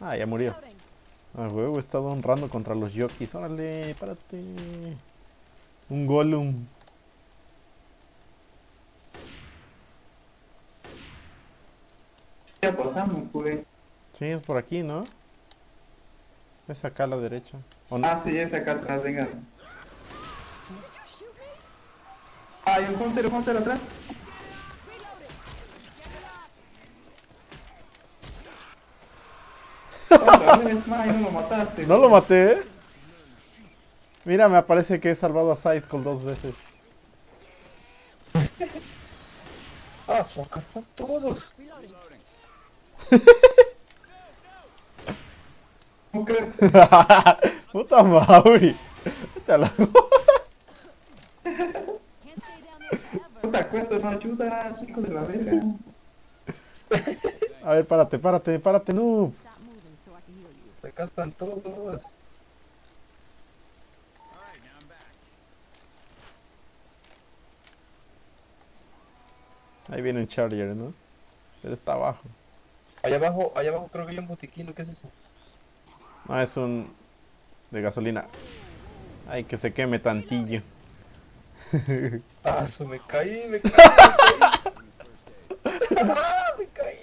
Ah, ya murió. Ah, huevo, he estado honrando contra los jockeys. Órale, párate. Un Gollum. Ya pasamos, güey. Sí, es por aquí, ¿no? Es acá a la derecha. ¿O no? Ah, sí, es acá atrás, venga. Ah, hay un Hunter atrás. Otra vez, ay, no lo mataste. No lo maté, ¿eh? Mira, me aparece que he salvado a Sidekill 2 veces. Ah, acá están todos. ¿Cómo crees? Puta Mauri. Vete a la... No te acuerdas, no ayudas, hijo de la verga. A ver, párate, noob. Acá están todos. Ahí viene un Charger, ¿no? Pero está abajo. Allá abajo creo que hay un botiquín, ¿qué es eso? No, es un... de gasolina. Ay, que se queme tantillo. Ah, eso me caí, me caí. Ah, me caí.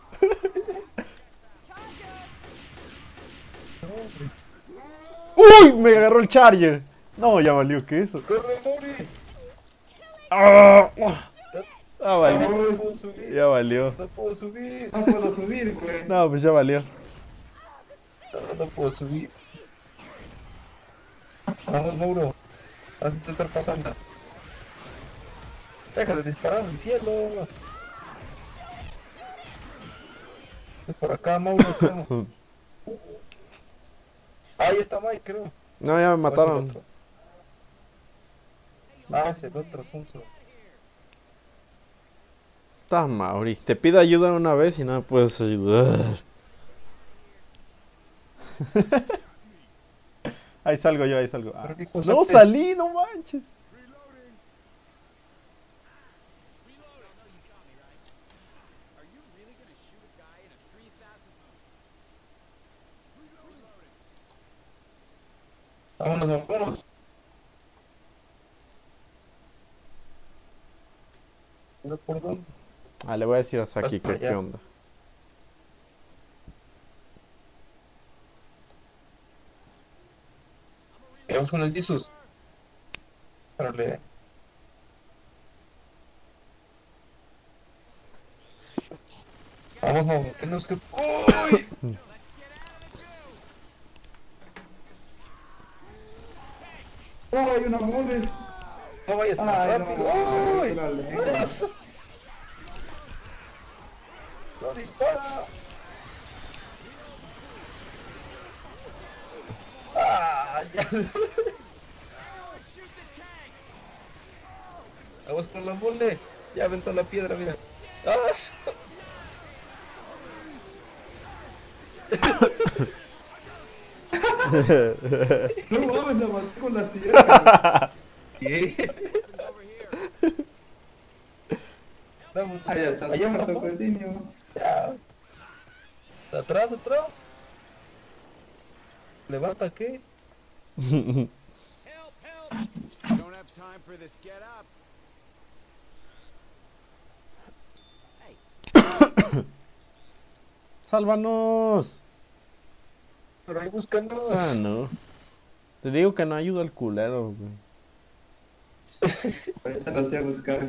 No, hombre. ¡Uy! Me agarró el Charger. No, ya valió, ¿qué es eso? ¡Corre, Mori! ¡Ah! Ah, No valió. puedo subir, Ya valió. no puedo subir. No puedo subir, güey. No, pues ya valió. No puedo subir. Vamos, Mauro. Así te estás pasando. Deja de disparar al cielo. Es por acá, Mauro. Creo. Ahí está Mike, creo. No, ya me ¿O es el mataron. otro? Ah, es el otro, Sonso. Está Mauri. Te pido ayuda una vez y no me puedes ayudar. Ahí salgo yo, ahí salgo. Ah. Pero qué cosa No te- salí, no manches. Vámonos, vámonos. ¿Pero por dónde? Ah, le voy a decir a Saki Vas para que qué allá. onda. Vamos con el Jesus. Órale. Vamos, vamos, tenemos que... ¡Uy! Oh, hay una mole. No vayas tan Ay, rápido. no, ¡Uy! la lengua. ¡Eso! ¡No dispara! ¡Ah! Ya. Vamos con la mole. Ya aventó la piedra, mira. ¡Ah! No mames, la maté con la sierra. ¿Qué? Vamos. Ah, ya está, Allá me abajo. tocó el niño. Ya. Atrás, atrás. Levanta, ¿qué? Help, help! Don't have time for this. Get up. ¡Sálvanos! Pero ahí búscanos. Ah, no. Te digo que no ayuda al culero, güey. Ahorita lo hacía buscar.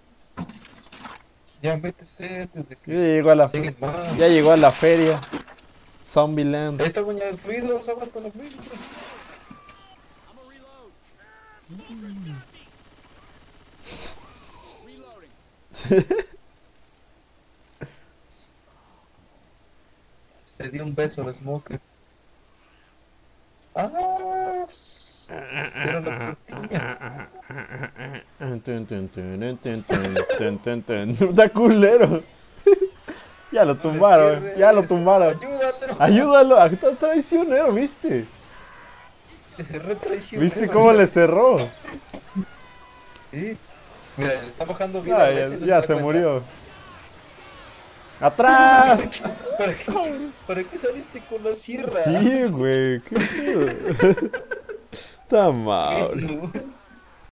Ya métete desde que Ya llegó a la lleguen más. ya llegó a la feria. Zombieland. Ahí está coña el fluido, aguas con el fluido. I'm a reload. Reloading. Le di un beso al Smoker. ¡Ah! Era la piña. Está culero. Ya lo tumbaron, ya lo tumbaron. Ayúdalo. Ayúdalo, está traicionero, ¿viste? Retraicionero. ¿Viste cómo le cerró? Sí. Mira, le está bajando vida. Ah, a ver si ya no ya da se cuenta. murió. ¡Atrás! ¿Para qué saliste con la sierra? Sí, güey, qué pedo. Está mal. No.